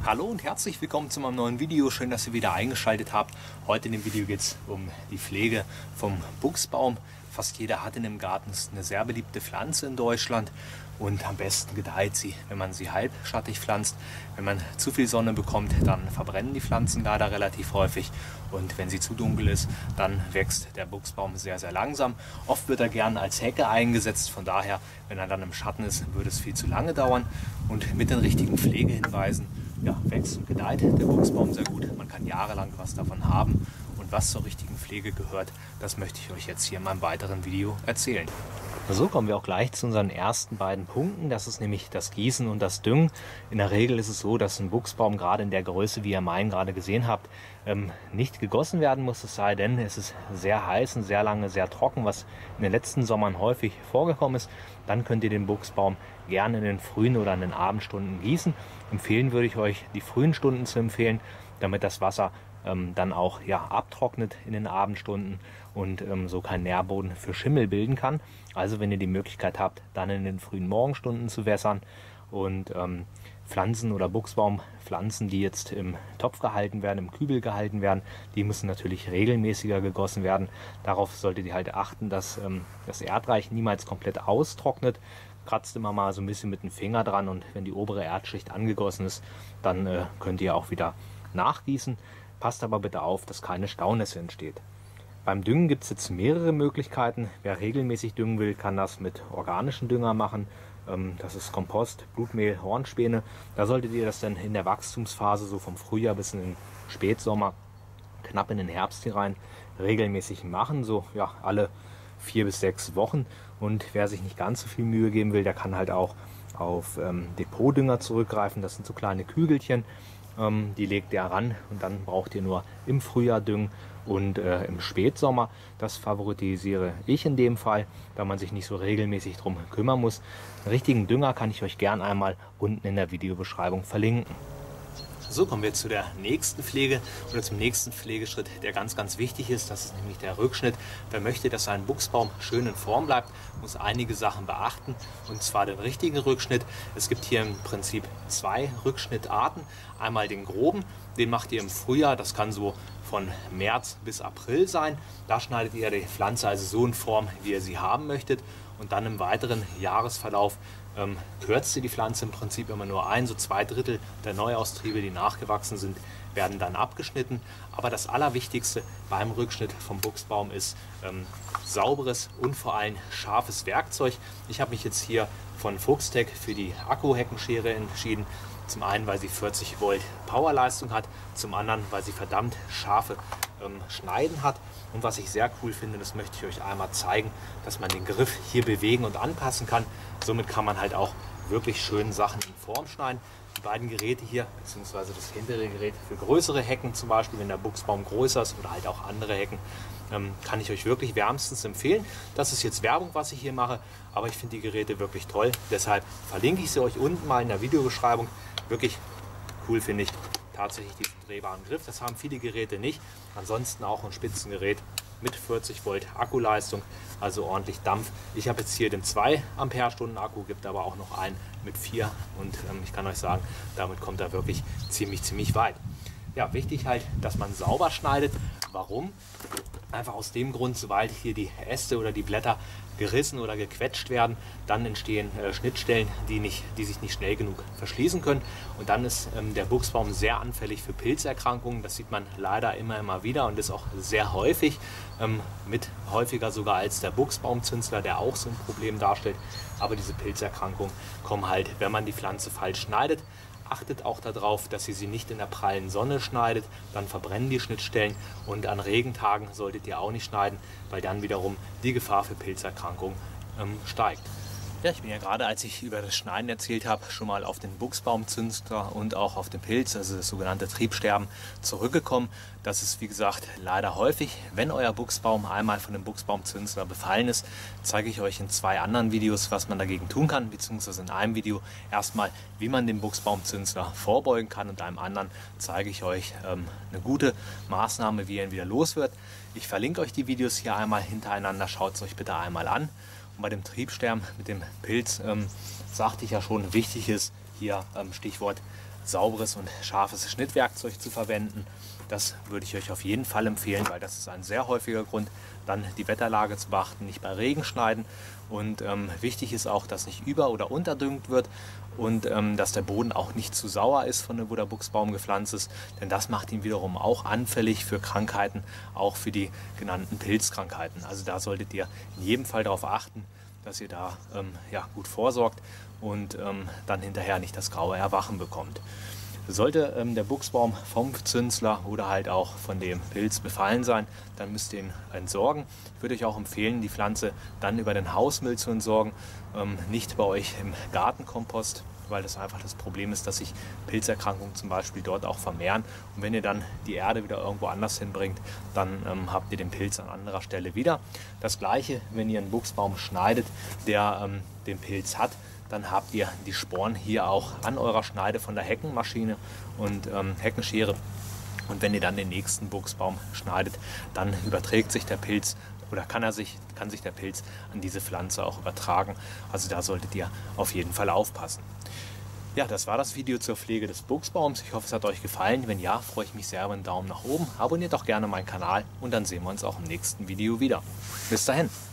Hallo und herzlich willkommen zu meinem neuen Video. Schön, dass ihr wieder eingeschaltet habt. Heute in dem Video geht es um die Pflege vom Buchsbaum. Fast jeder hat ihn im Garten. Es ist eine sehr beliebte Pflanze in Deutschland und am besten gedeiht sie, wenn man sie halbschattig pflanzt. Wenn man zu viel Sonne bekommt, dann verbrennen die Pflanzen leider relativ häufig und wenn sie zu dunkel ist, dann wächst der Buchsbaum sehr, sehr langsam. Oft wird er gern als Hecke eingesetzt, von daher, wenn er dann im Schatten ist, würde es viel zu lange dauern und mit den richtigen Pflegehinweisen wächst und gedeiht der Buchsbaum sehr gut. Man kann jahrelang was davon haben. Und was zur richtigen Pflege gehört, das möchte ich euch jetzt hier in meinem weiteren Video erzählen. So kommen wir auch gleich zu unseren ersten beiden Punkten. Das ist nämlich das Gießen und das Düngen. In der Regel ist es so, dass ein Buchsbaum gerade in der Größe, wie ihr meinen gerade gesehen habt, nicht gegossen werden muss. Es sei denn, es ist sehr heiß und sehr lange sehr trocken, was in den letzten Sommern häufig vorgekommen ist. Dann könnt ihr den Buchsbaum gerne in den frühen oder in den Abendstunden gießen. Empfehlen würde ich euch, die frühen Stunden zu empfehlen, damit das Wasser dann auch abtrocknet in den Abendstunden und so kein Nährboden für Schimmel bilden kann. Also wenn ihr die Möglichkeit habt, dann in den frühen Morgenstunden zu wässern und Pflanzen oder Buchsbaumpflanzen, die jetzt im Topf gehalten werden, im Kübel gehalten werden, die müssen natürlich regelmäßiger gegossen werden. Darauf solltet ihr halt achten, dass das Erdreich niemals komplett austrocknet. Kratzt immer mal so ein bisschen mit dem Finger dran und wenn die obere Erdschicht angegossen ist, dann könnt ihr auch wieder nachgießen. Passt aber bitte auf, dass keine Staunässe entsteht. Beim Düngen gibt es jetzt mehrere Möglichkeiten. Wer regelmäßig düngen will, kann das mit organischen Dünger machen. Das ist Kompost, Blutmehl, Hornspäne. Da solltet ihr das dann in der Wachstumsphase, so vom Frühjahr bis in den Spätsommer, knapp in den Herbst hinein, regelmäßig machen. So alle 4 bis 6 Wochen. Und wer sich nicht ganz so viel Mühe geben will, der kann halt auch auf Depotdünger zurückgreifen. Das sind so kleine Kügelchen. Die legt ihr ran und dann braucht ihr nur im Frühjahr düngen und im Spätsommer. Das favorisiere ich in dem Fall, da man sich nicht so regelmäßig drum kümmern muss. Einen richtigen Dünger kann ich euch gern einmal unten in der Videobeschreibung verlinken. So kommen wir zu der nächsten Pflege oder zum nächsten Pflegeschritt, der ganz, ganz wichtig ist. Das ist nämlich der Rückschnitt. Wer möchte, dass sein Buchsbaum schön in Form bleibt, muss einige Sachen beachten, und zwar den richtigen Rückschnitt. Es gibt hier im Prinzip 2 Rückschnittarten. Einmal den groben, den macht ihr im Frühjahr, das kann so von März bis April sein. Da schneidet ihr die Pflanze also so in Form, wie ihr sie haben möchtet, und dann im weiteren Jahresverlauf kürzt ihr die Pflanze im Prinzip immer nur ein. So 2/3 der Neuaustriebe, die nachgewachsen sind, werden dann abgeschnitten. Aber das Allerwichtigste beim Rückschnitt vom Buchsbaum ist sauberes und vor allem scharfes Werkzeug. Ich habe mich jetzt hier von Fuchstech für die Akkuheckenschere entschieden. Zum einen, weil sie 40 Volt Powerleistung hat, zum anderen, weil sie verdammt scharfe Schneiden hat. Und was ich sehr cool finde, das möchte ich euch einmal zeigen, dass man den Griff hier bewegen und anpassen kann. Somit kann man halt auch wirklich schön Sachen in Form schneiden. Die beiden Geräte hier, beziehungsweise das hintere Gerät für größere Hecken, zum Beispiel wenn der Buchsbaum größer ist oder halt auch andere Hecken, kann ich euch wirklich wärmstens empfehlen. Das ist jetzt Werbung, was ich hier mache, aber ich finde die Geräte wirklich toll. Deshalb verlinke ich sie euch unten mal in der Videobeschreibung. Wirklich cool finde ich tatsächlich diesen drehbaren Griff. Das haben viele Geräte nicht. Ansonsten auch ein Spitzengerät mit 40 Volt Akkuleistung, also ordentlich Dampf. Ich habe jetzt hier den 2 Ampere-Stunden Akku, gibt aber auch noch einen mit 4 und ich kann euch sagen, damit kommt er wirklich ziemlich weit. Ja, wichtig halt, dass man sauber schneidet. Warum? Einfach aus dem Grund, sobald hier die Äste oder die Blätter gerissen oder gequetscht werden, dann entstehen Schnittstellen, die sich nicht schnell genug verschließen können. Und dann ist der Buchsbaum sehr anfällig für Pilzerkrankungen. Das sieht man leider immer wieder und ist auch sehr häufig, mit häufiger sogar als der Buchsbaumzünsler, der auch so ein Problem darstellt. Aber diese Pilzerkrankungen kommen halt, wenn man die Pflanze falsch schneidet. Achtet auch darauf, dass ihr sie nicht in der prallen Sonne schneidet, dann verbrennen die Schnittstellen, und an Regentagen solltet ihr auch nicht schneiden, weil dann wiederum die Gefahr für Pilzerkrankungen steigt. Ja, ich bin ja gerade, als ich über das Schneiden erzählt habe, schon mal auf den Buchsbaumzünsler und auch auf den Pilz, also das sogenannte Triebsterben, zurückgekommen. Das ist, wie gesagt, leider häufig. Wenn euer Buchsbaum einmal von dem Buchsbaumzünsler befallen ist, zeige ich euch in 2 anderen Videos, was man dagegen tun kann, beziehungsweise in einem Video erstmal, wie man den Buchsbaumzünsler vorbeugen kann, und einem anderen zeige ich euch eine gute Maßnahme, wie ihr ihn wieder los wird. Ich verlinke euch die Videos hier einmal hintereinander, schaut es euch bitte einmal an. Und bei dem Triebsterben mit dem Pilz sagte ich ja schon, wichtig ist hier Stichwort sauberes und scharfes Schnittwerkzeug zu verwenden. Das würde ich euch auf jeden Fall empfehlen, weil das ist ein sehr häufiger Grund, dann die Wetterlage zu beachten, nicht bei Regen schneiden. Und wichtig ist auch, dass nicht über- oder unterdüngt wird und dass der Boden auch nicht zu sauer ist, von wo der Buchsbaum gepflanzt ist, denn das macht ihn wiederum auch anfällig für Krankheiten, auch für die genannten Pilzkrankheiten. Also da solltet ihr in jedem Fall darauf achten, dass ihr da ja, gut vorsorgt und dann hinterher nicht das graue Erwachen bekommt. Sollte der Buchsbaum vom Zünsler oder halt auch von dem Pilz befallen sein, dann müsst ihr ihn entsorgen. Ich würde euch auch empfehlen, die Pflanze dann über den Hausmüll zu entsorgen, nicht bei euch im Gartenkompost, weil das einfach das Problem ist, dass sich Pilzerkrankungen zum Beispiel dort auch vermehren. Und wenn ihr dann die Erde wieder irgendwo anders hinbringt, dann habt ihr den Pilz an anderer Stelle wieder. Das gleiche, wenn ihr einen Buchsbaum schneidet, der den Pilz hat, dann habt ihr die Sporen hier auch an eurer Schneide von der Heckenmaschine und Heckenschere. Und wenn ihr dann den nächsten Buchsbaum schneidet, dann überträgt sich der Pilz oder kann sich der Pilz an diese Pflanze auch übertragen. Also da solltet ihr auf jeden Fall aufpassen. Ja, das war das Video zur Pflege des Buchsbaums. Ich hoffe, es hat euch gefallen. Wenn ja, freue ich mich sehr über einen Daumen nach oben. Abonniert auch gerne meinen Kanal und dann sehen wir uns auch im nächsten Video wieder. Bis dahin.